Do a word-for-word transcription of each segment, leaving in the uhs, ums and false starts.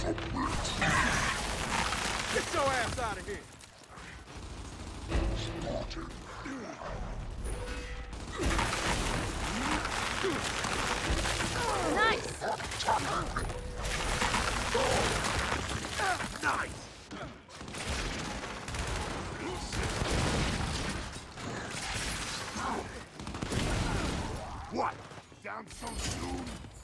Get your ass out of here! Nice! Nice! What? Down so soon?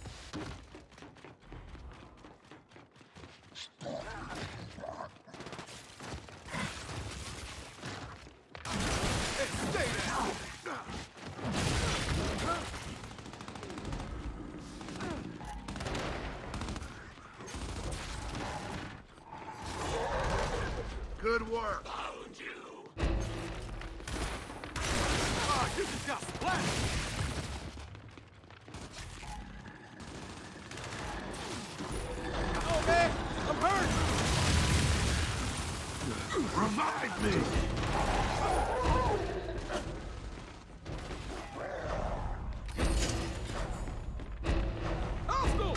Hey, stay there! Good work. Found you. Oh, you just got splashed. Oh man, I'm hurt. Revive me. Hostile.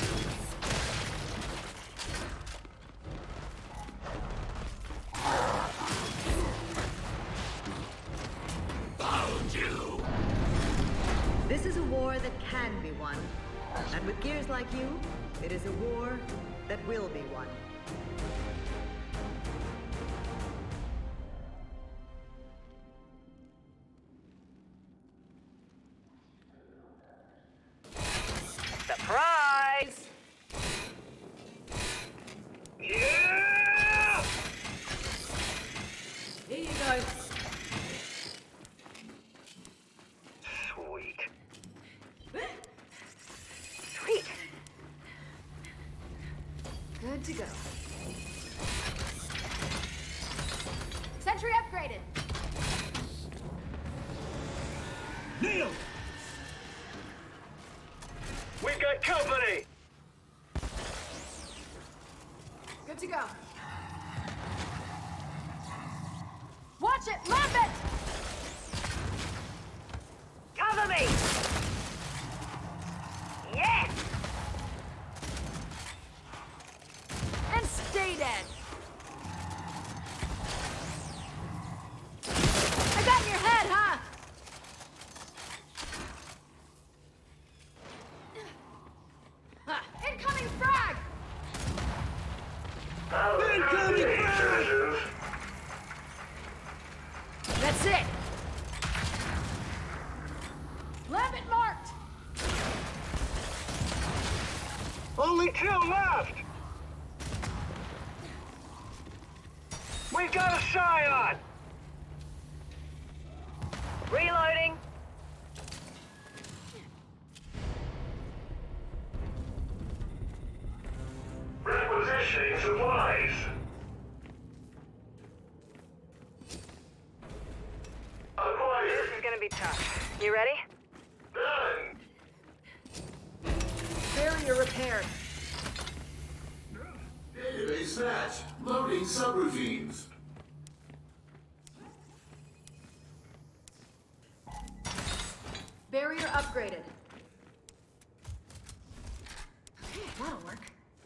This is a war that can be won. And with gears like you, it is a war that will be won. Surprise! Yeah! Here you go. Sweet. Sweet. Good to go. Sentry upgraded. Neil! We've got company! Good to go. Watch it! Lambent! Cover me! Yes! And stay dead! I got in your head, huh? Ah, incoming frag! Incoming frag! That's it! Lambent marked! Only two left! We've got a Scion! Reloading! Requisitioning supplies! Acquired! This is gonna be tough. You ready? Done! Barrier repaired. Database match. Loading subroutines. Barrier upgraded. Okay, that'll work.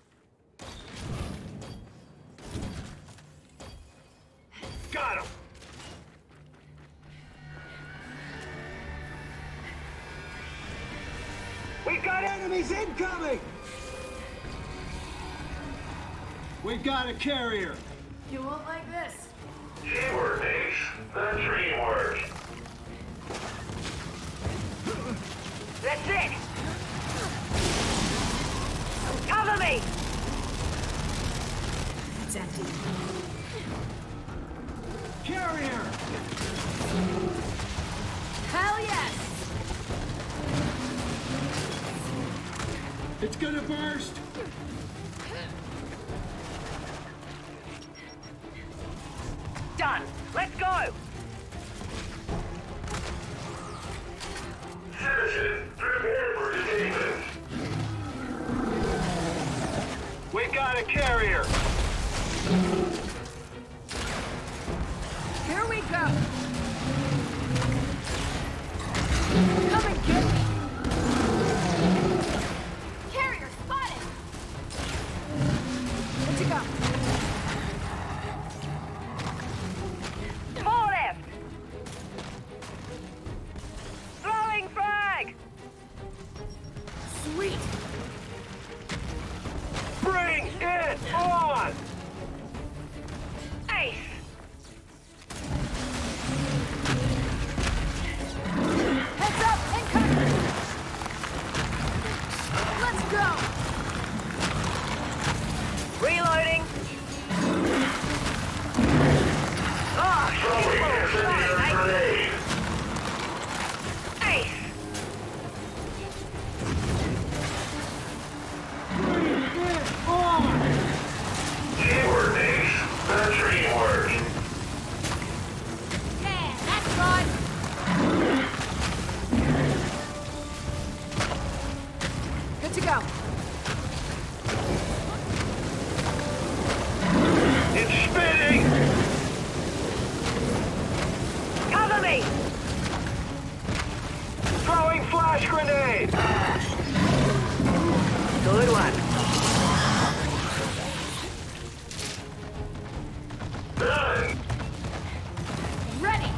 Got him! We've got enemies incoming! We've got a carrier! You won't like this. Teamwork, Ace. That's teamwork. That's it! Cover me! It's empty. Carrier! Hell yes! It's gonna burst! Done! Let's go! Citizen, prepare for detainment. We got a carrier! Here we go! Come and get me! Carrier spotted! Spinning! Cover me! Throwing flash grenade! Good one. Done! Ready!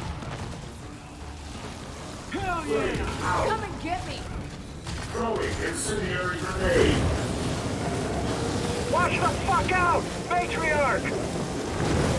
Hell yeah! Come and get me! Throwing incendiary grenade. Watch the fuck out! Matriarch!